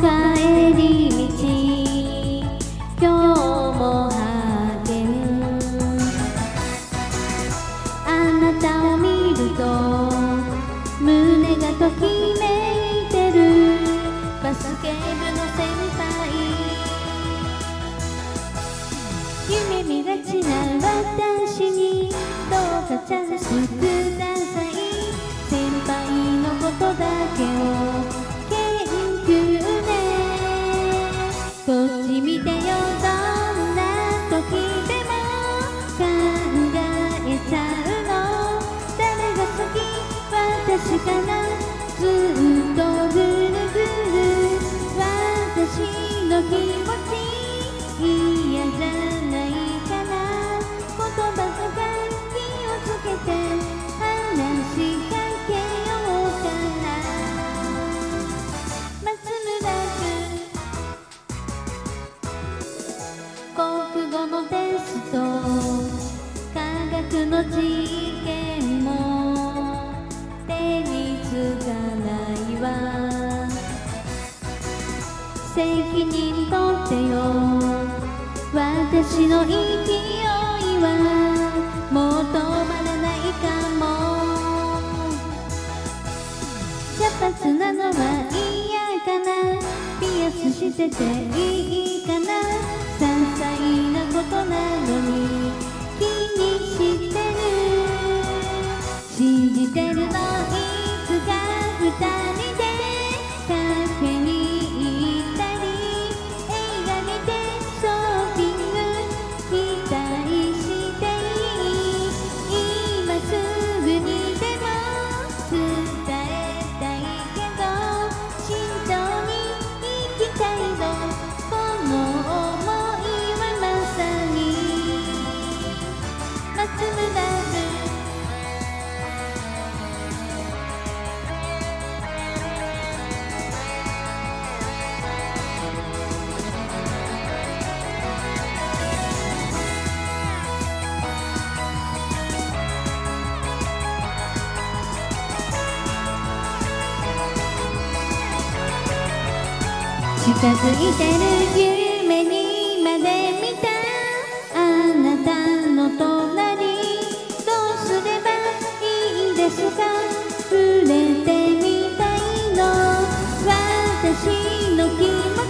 帰り道今日も派遣あなたを見ると胸がときめいてるバスケ部の先輩夢見がちな私にどうかチャンスください先輩のことだけを研究ねこっち見てよどんな時でも考えちゃうの誰が好き私かなずっとぐるぐる私の気持ち嫌じゃないかな言葉とか気をつけて話しかけようかな松村君国語のテスト科学の実験も手につかないわ責任取ってよ私の勢いはもう止まらないかも茶髪なのは嫌かなピアスしてていいかな些細なことなのに気にしてる信じてるのいつか二人でカフェに行ったり映画見てショッピング期待していい今すぐにでも伝えたいけど慎重に行きたいのこの想いはまさに松村近づいてる夢にまで見たあなたの隣どうすればいいですか触れてみたいの私の気持ち